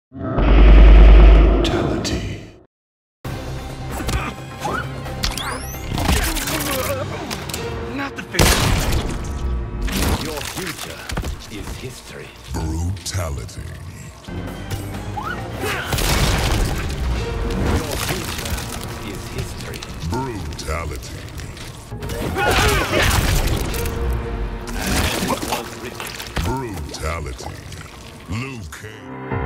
Brutality. Not the face. Your future is history. Brutality. Your future is history. Brutality. As it was written. Brutality. Liu Kang.